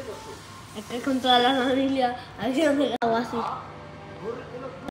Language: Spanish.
Es que con toda la familia haciendo algo así.